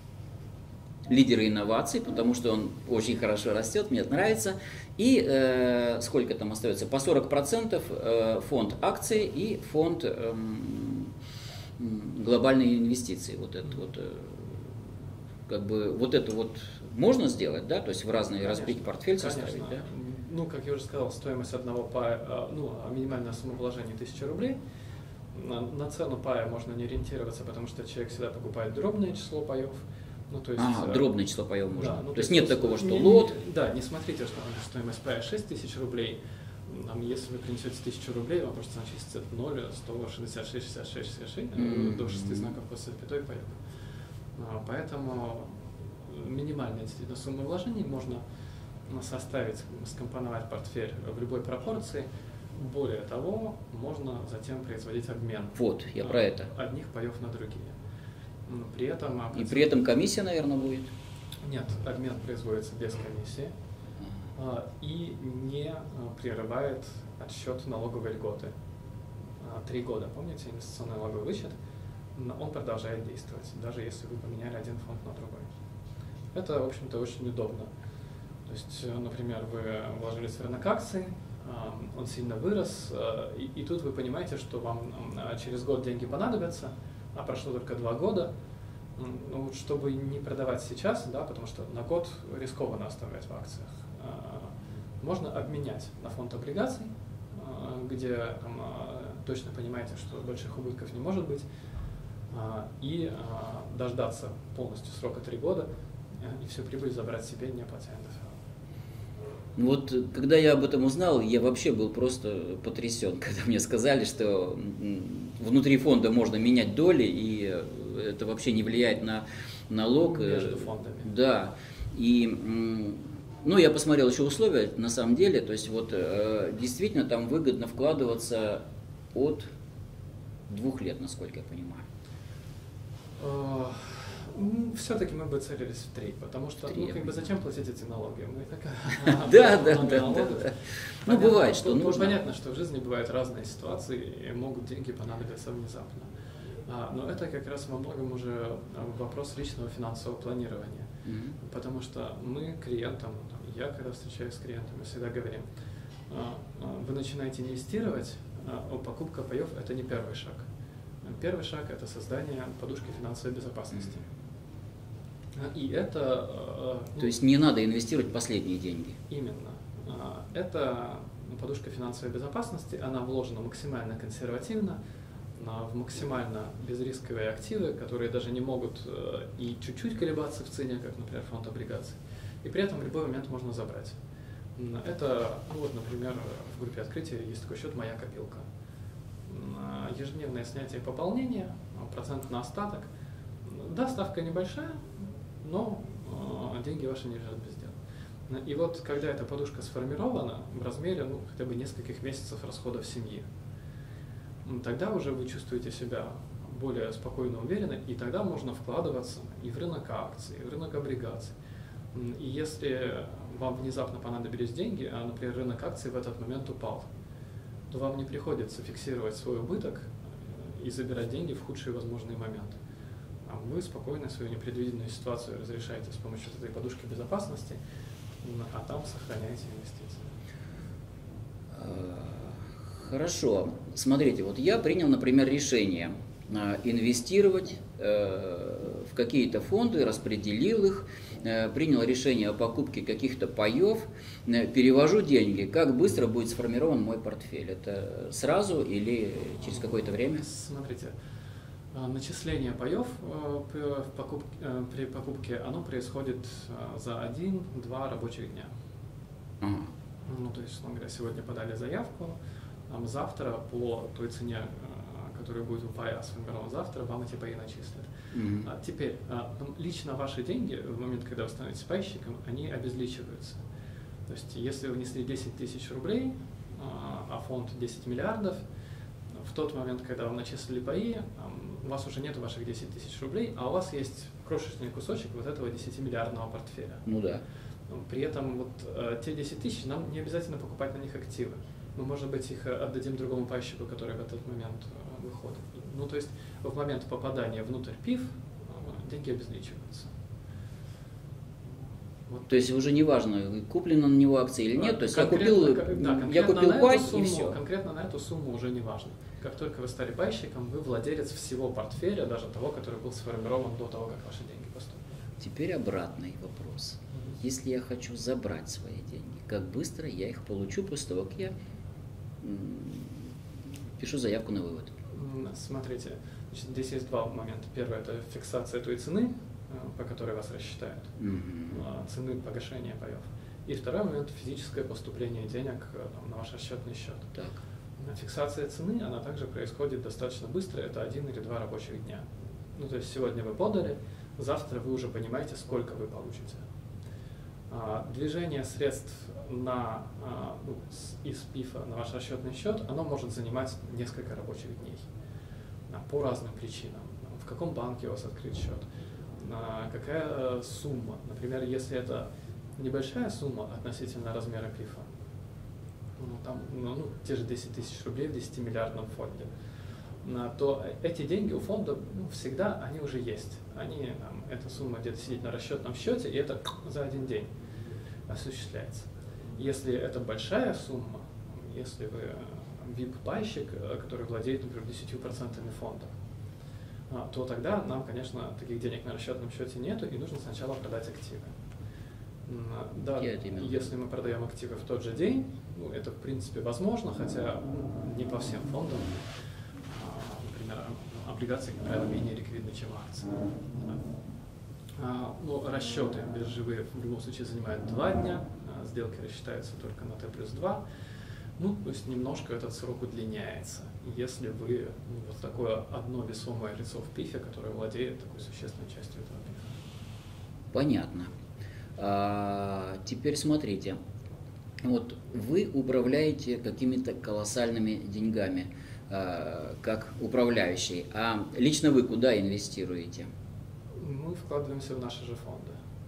лидера инноваций, потому что он очень хорошо растет, мне это нравится. И э, сколько там остается? По сорок процентов э, фонд акций и фонд э, глобальные инвестиции. Вот это вот, э, как бы, вот это вот можно сделать, да? То есть в разные разбить портфель составить, да? Ну, как я уже сказал, стоимость одного пая, ну, минимальная сумма вложения тысяча рублей. На, на цену пая можно не ориентироваться, потому что человек всегда покупает дробное число паев. Ну, то есть, ага, дробное число паев можно. Да, ну, то, то есть есть нет такого, что не, лот. Не, да, не смотрите, что стоимость пая шесть тысяч рублей. Если вы принесете тысячу рублей, вам просто начислится ноль, сто шестьдесят шесть, шестьдесят шесть, шестьдесят шесть, mm-hmm. до шести знаков после запятой поехали. Поэтому минимальная действительно сумма вложений можно составить, скомпоновать портфель в любой пропорции. Более того, можно затем производить обмен. Вот, я про это. Одних паев на другие. При этом, И при этом комиссия, наверное, будет? Нет, обмен производится без комиссии и не прерывает отсчет налоговой льготы. Три года, помните, инвестиционный налоговый вычет, он продолжает действовать, даже если вы поменяли один фонд на другой. Это, в общем-то, очень удобно. То То есть, например, вы вложились в рынок акций, он сильно вырос, и, и тут вы понимаете, что вам через год деньги понадобятся, а прошло только два года. Ну, чтобы не продавать сейчас, да, потому что на год рискованно оставлять в акциях, можно обменять на фонд облигаций, где там, точно понимаете, что больших убытков не может быть, и дождаться полностью срока три года и всю прибыль забрать себе, не платя эн дэ эф эл. Вот когда я об этом узнал, я вообще был просто потрясен, когда мне сказали, что внутри фонда можно менять доли, и это вообще не влияет на налог. Между фондами. Да. И, ну, я посмотрел еще условия, на самом деле, то есть вот действительно там выгодно вкладываться от двух лет, насколько я понимаю. Все-таки мы бы целились в три, потому что, ну, как бы зачем платить эти налоги? Мы так... Да, да, да. Ну, бывает, что нужно. Понятно, что в жизни бывают разные ситуации, и могут деньги понадобиться внезапно. Но это как раз во многом уже вопрос личного финансового планирования. Потому что мы клиентам, я когда встречаюсь с клиентами, всегда говорим, вы начинаете инвестировать, покупка паев – это не первый шаг. Первый шаг – это создание подушки финансовой безопасности. И это… Ну, то есть не надо инвестировать последние деньги? Именно. Это подушка финансовой безопасности, она вложена максимально консервативно, в максимально безрисковые активы, которые даже не могут и чуть-чуть колебаться в цене, как, например, фонд облигаций. И при этом в любой момент можно забрать. Это, ну вот, например, в группе открытия есть такой счет «Моя копилка». Ежедневное снятие и пополнение, процент на остаток. Да, ставка небольшая, но э, деньги ваши не лежат без дела. И вот когда эта подушка сформирована в размере, ну, хотя бы нескольких месяцев расходов семьи, тогда уже вы чувствуете себя более спокойно, уверенно, и тогда можно вкладываться и в рынок акций, и в рынок облигаций. И если вам внезапно понадобились деньги, а, например, рынок акций в этот момент упал, то вам не приходится фиксировать свой убыток и забирать деньги в худший возможный момент. А вы спокойно свою непредвиденную ситуацию разрешаете с помощью этой подушки безопасности, а там сохраняете инвестиции. Хорошо. Смотрите, вот я принял, например, решение инвестировать в какие-то фонды, распределил их, принял решение о покупке каких-то паев, перевожу деньги. Как быстро будет сформирован мой портфель? Это сразу или через какое-то время? Смотрите, начисление паев при покупке, оно происходит за один-два рабочих дня. Ага. Ну, то есть, говоря, сегодня подали заявку, завтра по той цене, которая будет у пая сформирована завтра, вам эти паи начислят. Mm-hmm. А теперь, лично ваши деньги в момент, когда вы становитесь пайщиком, они обезличиваются. То есть, если вы внесли десять тысяч рублей, а фонд десять миллиардов, в тот момент, когда вам начислили паи, у вас уже нет ваших десять тысяч рублей, а у вас есть крошечный кусочек вот этого десятимиллиардного портфеля. Ну да. При этом вот те десять тысяч нам не обязательно покупать на них активы. Мы, может быть, их отдадим другому пайщику, который в этот момент выходит. Ну, то есть в момент попадания внутрь пиф деньги обезличиваются. Вот. То есть уже не важно, куплено на него акции или нет, то есть я купил, да, я купил пай сумму, и все. Конкретно на эту сумму уже не важно. Как только вы стали пайщиком, вы владелец всего портфеля, даже того, который был сформирован до того, как ваши деньги поступили. Теперь обратный вопрос. Если я хочу забрать свои деньги, как быстро я их получу после того, как я пишу заявку на вывод? Смотрите, значит, здесь есть два момента. Первое – это фиксация той цены, по которой вас рассчитают, mm-hmm. цены погашения паев. И второй момент – физическое поступление денег там, на ваш расчетный счет. Так. Фиксация цены, она также происходит достаточно быстро, это один или два рабочих дня. Ну, то есть сегодня вы подали, завтра вы уже понимаете, сколько вы получите. Движение средств на, ну, из пифа на ваш расчетный счет, оно может занимать несколько рабочих дней по разным причинам. В каком банке у вас открыт счет, какая сумма. Например, если это небольшая сумма относительно размера пифа, ну, там, ну, ну, те же десять тысяч рублей в десятимиллиардном фонде, то эти деньги у фонда, ну, всегда они уже есть. Они, там, эта сумма где-то сидит на расчетном счете, и это за один день. осуществляется. Если это большая сумма, если вы ви ай пи-пайщик, который владеет, например, десятью процентами фонда, то тогда нам, конечно, таких денег на расчетном счете нету, и нужно сначала продать активы. Да, если мы продаем активы в тот же день, ну, это в принципе возможно, хотя не по всем фондам. Например, облигации, как правило, менее ликвидны, чем акции. Ну, расчеты биржевые в любом случае занимают два дня, сделки рассчитаются только на Т плюс два. Ну, то есть немножко этот срок удлиняется, если вы ну, вот такое одно весомое лицо в ПИФе, которое владеет такой существенной частью этого ПИФа. Понятно. А, теперь смотрите, вот вы управляете какими-то колоссальными деньгами, а, как управляющий, а лично вы куда инвестируете? Мы вкладываемся в наши же фонды.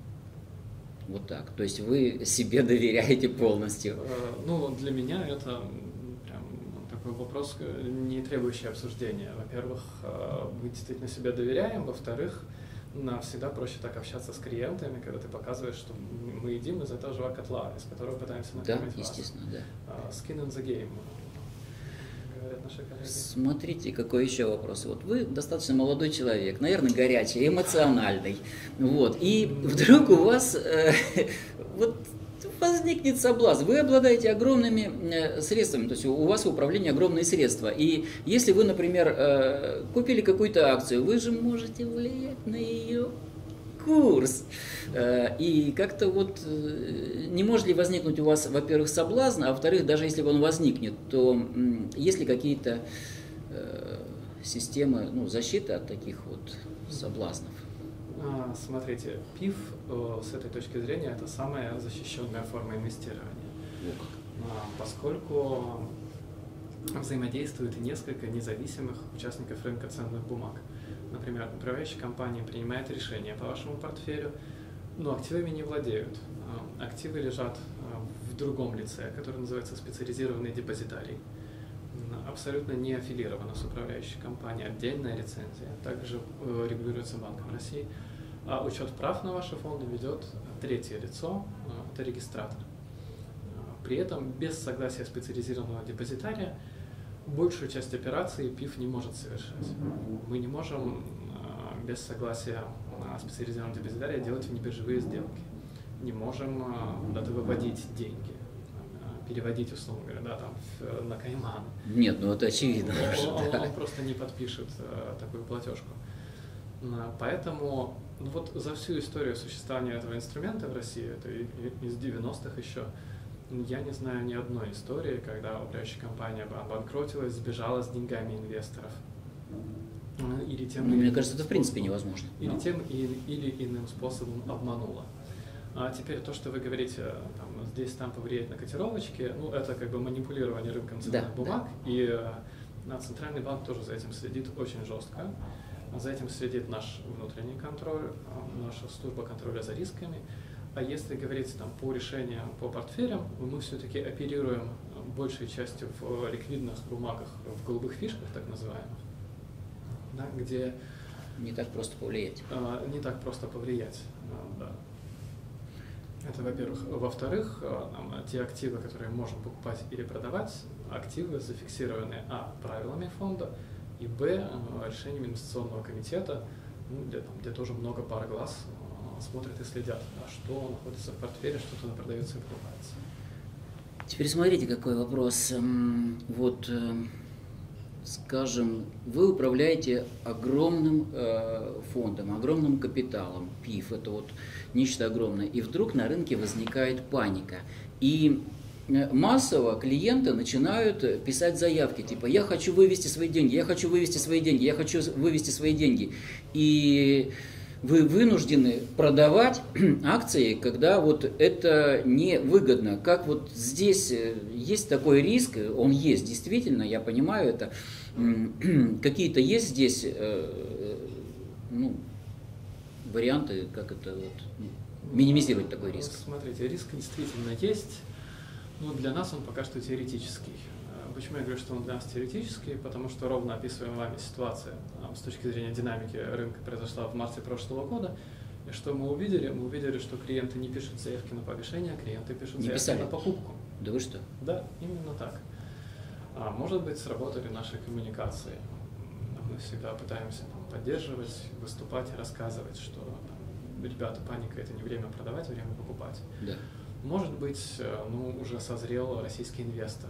Вот так. То есть вы себе доверяете полностью? Ну, для меня это прям такой вопрос, не требующий обсуждения. Во-первых, мы действительно себе доверяем. Во-вторых, нам всегда проще так общаться с клиентами, когда ты показываешь, что мы едим из этого же котла, из которого пытаемся накормить вас. Да, естественно, да. Skin in the game, говорят наши коллеги. Смотрите, какой еще вопрос. Вот вы достаточно молодой человек, наверное, горячий, эмоциональный. Вот, и вдруг у вас э, вот возникнет соблазн. Вы обладаете огромными э, средствами, то есть у вас в управлении огромные средства. И если вы, например, э, купили какую-то акцию, вы же можете влиять на ее курс. Э, и как-то вот э, не может ли возникнуть у вас, во-первых, соблазн, а во-вторых, даже если он возникнет, то э, есть ли какие-то э, системы ну, защиты от таких вот соблазнов? Смотрите, ПИФ с этой точки зрения это самая защищенная форма инвестирования, поскольку взаимодействует несколько независимых участников рынка ценных бумаг. Например, управляющая компания принимает решения по вашему портфелю, но активами не владеют. Активы лежат в другом лице, который называется специализированный депозитарий. Абсолютно не аффилирована с управляющей компанией, отдельная лицензия, также регулируется Банком России. А учет прав на ваши фонды ведет третье лицо, это регистратор. При этом без согласия специализированного депозитария большую часть операций ПИФ не может совершать. Мы не можем без согласия специализированного депозитария делать внебиржевые сделки. Не можем куда-то выводить деньги, переводить, условно говоря, да, там, на Кайман. Нет, ну это очевидно. Он, он, он просто не подпишет uh, такую платежку. Uh, поэтому ну, вот за всю историю существования этого инструмента в России, это из девяностых еще, я не знаю ни одной истории, когда управляющая компания обанкротилась, сбежала с деньгами инвесторов. Uh, или тем, ну, мне кажется, это в принципе невозможно. Или тем или, или иным способом обманула. А теперь то, что вы говорите, там, здесь там повлиять на котировочки, ну, это как бы манипулирование рынком ценных да, бумаг, да. И а, Центральный банк тоже за этим следит очень жестко. За этим следит наш внутренний контроль, наша служба контроля за рисками. А если говорить там, по решениям по портфелям, мы все-таки оперируем большей частью в ликвидных бумагах, в голубых фишках, так называемых, да, где… Не так просто повлиять. А, не так просто повлиять, да. Это, во-первых. Во-вторых, те активы, которые можем покупать или продавать, активы зафиксированы а. правилами фонда и б. решением инвестиционного комитета, ну, где, там, где тоже много пар глаз смотрят и следят, а что находится в портфеле, что туда продается и покупается. Теперь смотрите, какой вопрос. Вот, скажем, вы управляете огромным э, фондом, огромным капиталом, ПИФ, это вот нечто огромное, и вдруг на рынке возникает паника. И массово клиенты начинают писать заявки, типа «я хочу вывести свои деньги, я хочу вывести свои деньги, я хочу вывести свои деньги». И вы вынуждены продавать акции, когда вот это невыгодно. Как вот здесь есть такой риск, он есть действительно, я понимаю это. Какие-то есть здесь ну, варианты, как это вот, минимизировать такой риск? Смотрите, риск действительно есть, но для нас он пока что теоретический. Почему я говорю, что он для нас теоретический? Потому что ровно описываемая вами ситуация с точки зрения динамики рынка произошла в марте прошлого года, И что мы увидели? Мы увидели, что клиенты не пишут заявки на повышение, клиенты пишут не заявки писали. на покупку. Да вы что? Да, именно так. А, может быть, сработали наши коммуникации. Мы всегда пытаемся там, поддерживать, выступать и рассказывать, что там, ребята, паника — это не время продавать, а время покупать. Да. Может быть, ну, уже созрел российский инвестор.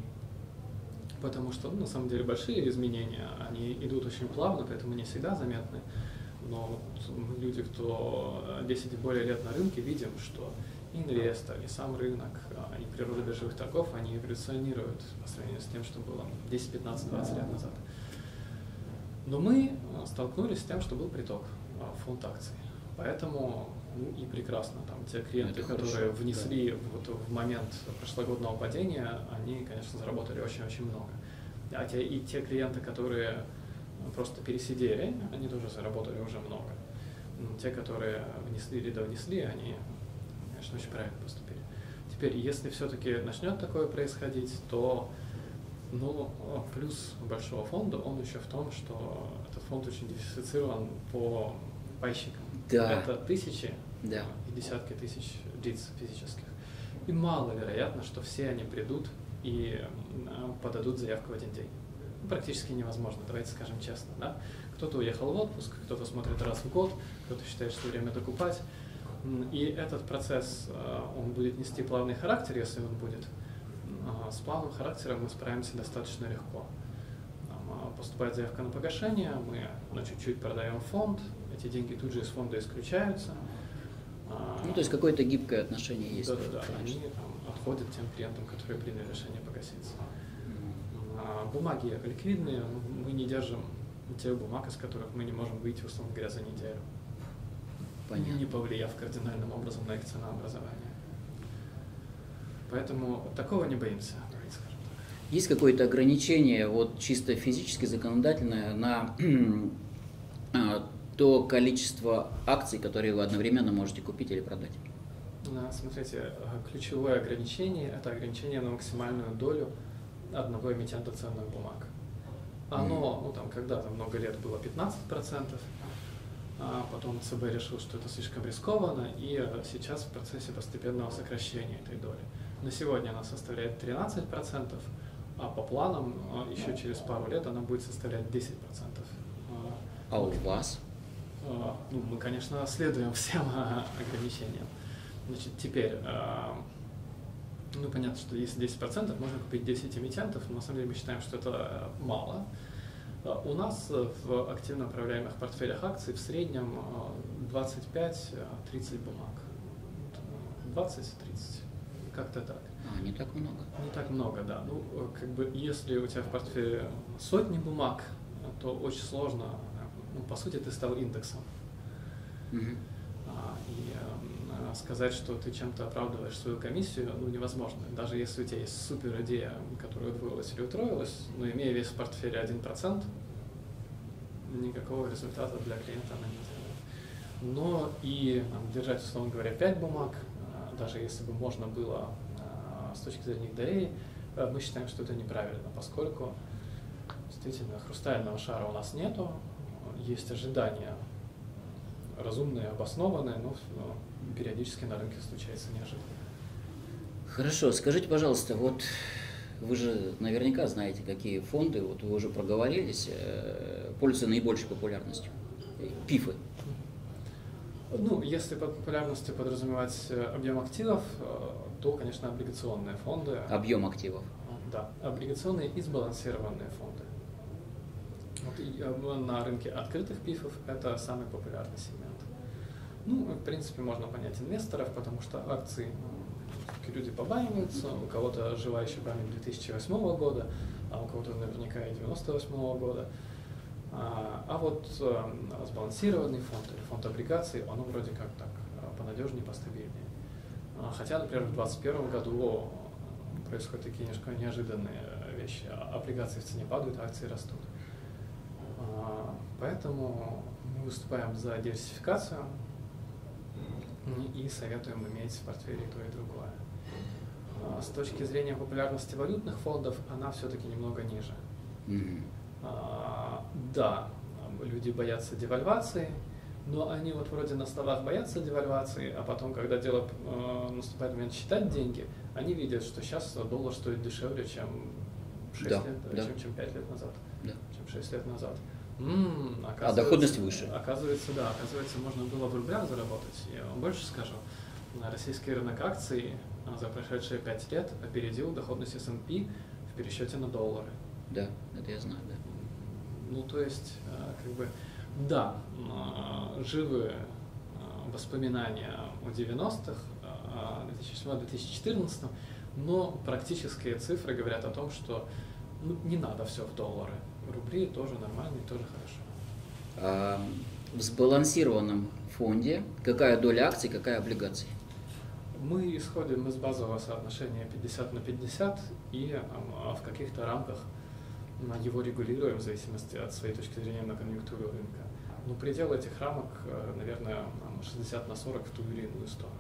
Потому что, ну, на самом деле, большие изменения, они идут очень плавно, поэтому не всегда заметны. Но вот мы, люди, кто десять и более лет на рынке, видим, что и инвестор, и сам рынок, и природа биржевых торгов, они эволюционируют по сравнению с тем, что было десять, пятнадцать, двадцать лет назад. Но мы столкнулись с тем, что был приток в фонд акций. Поэтому, ну и прекрасно, там те клиенты, Это которые хорошо, внесли да. вот в момент прошлогодного падения, они, конечно, заработали очень-очень много. А те, и те клиенты, которые просто пересидели, они тоже заработали уже много. Те, которые внесли или довнесли, они, конечно, очень правильно поступили. Теперь, если все-таки начнет такое происходить, то ну, плюс большого фонда, он еще в том, что этот фонд очень диверсифицирован по пайщикам. Да. Это тысячи да. и десятки тысяч лиц физических. И маловероятно, что все они придут и подадут заявку в один день. Практически невозможно, давайте скажем честно. Да? Кто-то уехал в отпуск, кто-то смотрит раз в год, кто-то считает, что время докупать. И этот процесс, он будет нести плавный характер, если он будет. С плавным характером мы справимся достаточно легко. Поступает заявка на погашение, мы на чуть-чуть продаем фонд, эти деньги тут же из фонда исключаются. Ну, то есть какое-то гибкое отношение есть. Да, да, да. Они там, отходят тем клиентам, которые приняли решение погаситься. Mm-hmm. Бумаги ликвидные, мы не держим тех бумаг, из которых мы не можем выйти, условно говоря, за неделю. Понятно. Не повлияв кардинальным образом на их ценообразование. Поэтому такого не боимся, скажем так. Есть какое-то ограничение, вот чисто физически законодательное, на то количество акций, которые вы одновременно можете купить или продать? Смотрите, ключевое ограничение – это ограничение на максимальную долю одного эмитента ценных бумаг. Оно, ну там когда-то много лет было пятнадцать процентов, а потом ЦБ решил, что это слишком рискованно, и сейчас в процессе постепенного сокращения этой доли. На сегодня она составляет тринадцать процентов, а по планам еще через пару лет она будет составлять десять процентов. А у вас? Ну, мы, конечно, следуем всем ограничениям. Значит, теперь, ну, понятно, что если десять процентов, можно купить десять эмитентов, но на самом деле мы считаем, что это мало. У нас в активно управляемых портфелях акций в среднем двадцать пять - тридцать бумаг. двадцать - тридцать. Как-то так. А, не так много. Не так много, да. Ну, как бы, если у тебя в портфеле сотни бумаг, то очень сложно. Ну, по сути, ты стал индексом. Mm-hmm. А, и а, сказать, что ты чем-то оправдываешь свою комиссию, ну, невозможно. Даже если у тебя есть супер идея, которая удвоилась или утроилась, но имея весь в портфеле один процент, никакого результата для клиента она не делает. Но и там, держать, условно говоря, пять бумаг, даже если бы можно было с точки зрения ИДР, мы считаем, что это неправильно, поскольку действительно хрустального шара у нас нету, есть ожидания разумные, обоснованные, но периодически на рынке случается неожиданно. Хорошо, скажите, пожалуйста, вот вы же наверняка знаете, какие фонды, вот вы уже проговорились, пользуются наибольшей популярностью. ПИФы. Ну, если под популярностью подразумевать объем активов, то, конечно, облигационные фонды. Объем активов. Да, облигационные и сбалансированные фонды. Вот, и на рынке открытых пифов это самый популярный сегмент. Ну, в принципе, можно понять инвесторов, потому что акции люди побаиваются, у кого-то жива еще память две тысячи восьмого года, а у кого-то наверняка и девяносто восьмого года. А, а вот а, сбалансированный фонд или фонд облигаций, оно вроде как так понадежнее, постабильнее. А, хотя, например, в двадцать первом году происходят такие немножко неожиданные вещи. Облигации в цене падают, а акции растут. А, поэтому мы выступаем за диверсификацию и советуем иметь в портфеле и то, и другое. А, с точки зрения популярности валютных фондов, она все-таки немного ниже. Mm-hmm. А, да, люди боятся девальвации, Но они вот вроде на словах боятся девальвации, а потом, когда дело э, наступает момент считать деньги, они видят, что сейчас доллар стоит дешевле, чем шесть да, лет, да. чем, чем пять лет назад, да. чем шесть лет назад. М-м, а доходность выше. Оказывается, да, оказывается, можно было в рублях заработать. Я вам больше скажу, российский рынок акций за прошедшие пять лет опередил доходность эс энд пи в пересчете на доллары. Да, это я знаю, да. Ну, то есть, как бы, да, живы воспоминания о девяностых, две тысячи седьмом — две тысячи четырнадцатом, но практические цифры говорят о том, что ну, не надо все в доллары. Рубли тоже нормально и тоже хорошо. А в сбалансированном фонде какая доля акций, какая облигаций? Мы исходим из базового соотношения пятьдесят на пятьдесят и а, в каких-то рамках его регулируем в зависимости от своей точки зрения на конъюнктуру рынка. Но предел этих рамок, наверное, шестьдесят на сорок в ту или иную сторону.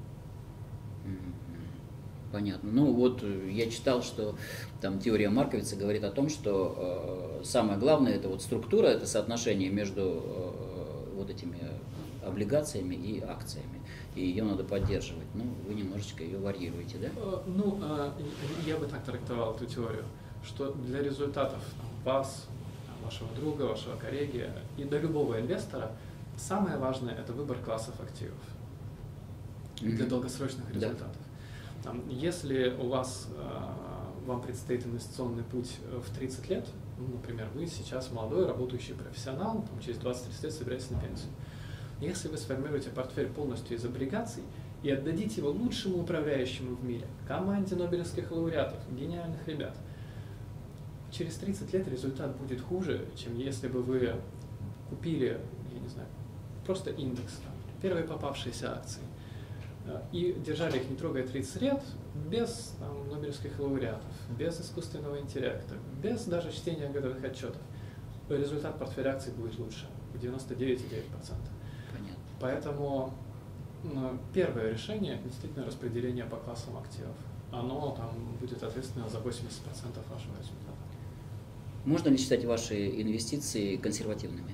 Понятно. Ну вот я читал, что там теория Марковица говорит о том, что э, самое главное это вот структура, это соотношение между э, вот этими облигациями и акциями. И ее надо поддерживать. Ну, вы немножечко ее варьируете, да? Ну, я бы так трактовал эту теорию, что для результатов вас, вашего друга, вашего коллеги и для любого инвестора самое важное это выбор классов активов mm-hmm. для долгосрочных результатов. Да. Если у вас, вам предстоит инвестиционный путь в тридцать лет, ну, например, вы сейчас молодой работающий профессионал, там, через двадцать-тридцать лет собираетесь на пенсию. Если вы сформируете портфель полностью из облигаций и отдадите его лучшему управляющему в мире, команде нобелевских лауреатов, гениальных ребят, через тридцать лет результат будет хуже, чем если бы вы купили, я не знаю, просто индекс, там, первые попавшиеся акции, и держали их, не трогая тридцать лет, без там, нобелевских лауреатов, без искусственного интеллекта, без даже чтения годовых отчетов. Результат портфеля акций будет лучше, в девяносто девять целых девять десятых процента. Понятно. Поэтому ну, первое решение действительно распределение по классам активов. Оно там будет ответственно за восемьдесят процентов вашего результата. Можно ли считать ваши инвестиции консервативными?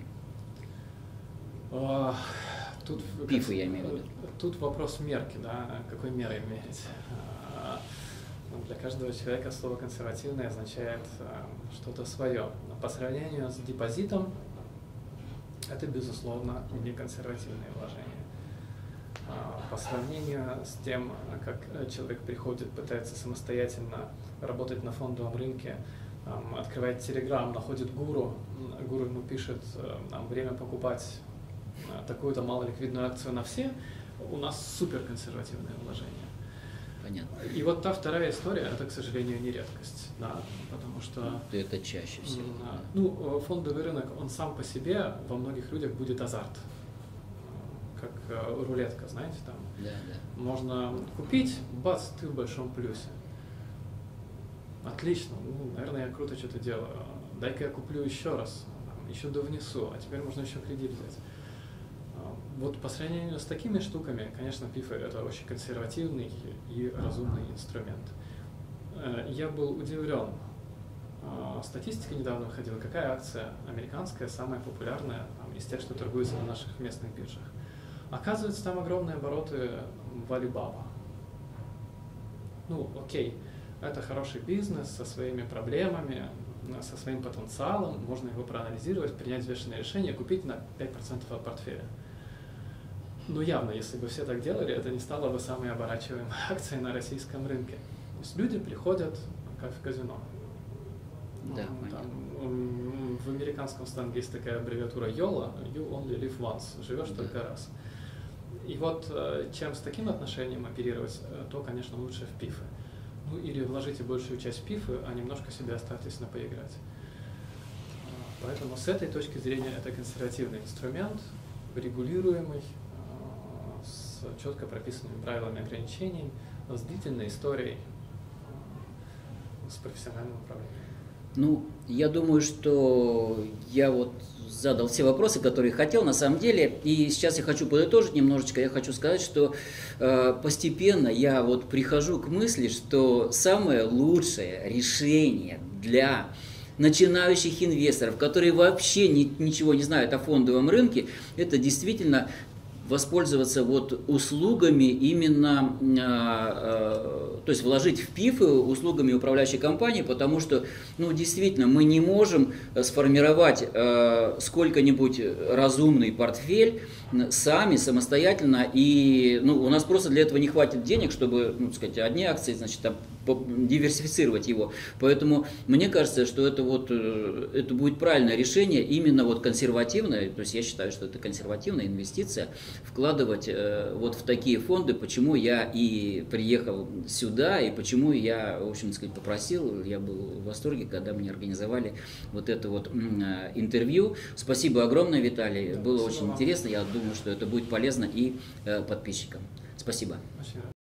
А, тут, пифы, я имею в виду. Тут вопрос мерки, да, какой мерой мерить. А, для каждого человека слово «консервативное» означает а, что-то свое. Но по сравнению с депозитом, это, безусловно, не консервативные вложения. А, по сравнению с тем, как человек приходит, пытается самостоятельно работать на фондовом рынке, открывает Telegram, находит гуру, гуру ему пишет, нам время покупать такую-то малоликвидную акцию на все, у нас суперконсервативное вложение. Понятно. И вот та вторая история, это, к сожалению, не редкость, да, потому что… Это чаще всего. Да. Ну, фондовый рынок, он сам по себе во многих людях будет азарт, как рулетка, знаете, там. Да, да. Можно купить, бац, ты в большом плюсе. Отлично, ну, наверное, я круто что-то делаю. Дай-ка я куплю еще раз, еще довнесу, а теперь можно еще кредит взять. Вот по сравнению с такими штуками, конечно, пифы это очень консервативный и разумный инструмент. Я был удивлен. Статистика недавно выходила, какая акция американская самая популярная там, из тех, что торгуются на наших местных биржах. Оказывается, там огромные обороты в Alibaba. Ну, окей. Это хороший бизнес со своими проблемами, со своим потенциалом, можно его проанализировать, принять взвешенное решение, купить на пять процентов от портфеля. Но явно, если бы все так делали, это не стало бы самой оборачиваемой акцией на российском рынке. То есть люди приходят как в казино. Да, там, в американском сленге есть такая аббревиатура йола, you only live once, живешь да. только раз. И вот чем с таким отношением оперировать, то, конечно, лучше в пифы. Ну или вложите большую часть в пифы, а немножко себе оставьтесь на поиграть. Поэтому с этой точки зрения это консервативный инструмент, регулируемый, с четко прописанными правилами ограничений, с длительной историей, с профессиональным управлением. Ну, я думаю, что я вот задал все вопросы, которые хотел на самом деле, и сейчас я хочу подытожить немножечко, я хочу сказать, что э, постепенно я вот прихожу к мысли, что самое лучшее решение для начинающих инвесторов, которые вообще ни, ничего не знают о фондовом рынке, это действительно воспользоваться вот услугами именно, э, э, то есть вложить в ПИФы услугами управляющей компании, потому что, ну, действительно, мы не можем сформировать э, сколько-нибудь разумный портфель сами, самостоятельно, и, ну, у нас просто для этого не хватит денег, чтобы, ну, так сказать, одни акции, значит, там, диверсифицировать его. Поэтому мне кажется, что это, вот, это будет правильное решение, именно вот консервативное, то есть я считаю, что это консервативная инвестиция, вкладывать э, вот в такие фонды, почему я и приехал сюда, и почему я, в общем, так сказать, попросил, я был в восторге, когда мне организовали вот это вот э, интервью. Спасибо огромное, Виталий, было очень интересно, я думаю, что это будет полезно и э, подписчикам. Спасибо.